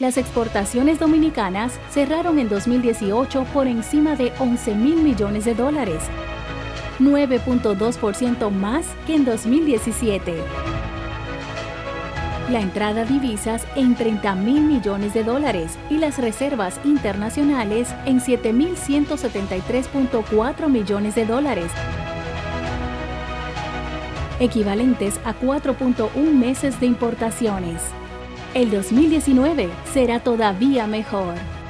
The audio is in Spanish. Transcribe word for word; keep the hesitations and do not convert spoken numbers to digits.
Las exportaciones dominicanas cerraron en dos mil dieciocho por encima de once mil millones de dólares, nueve punto dos por ciento más que en dos mil diecisiete. La entrada a divisas en treinta mil millones de dólares y las reservas internacionales en siete mil ciento setenta y tres punto cuatro millones de dólares, equivalentes a cuatro punto uno meses de importaciones. El dos mil diecinueve será todavía mejor.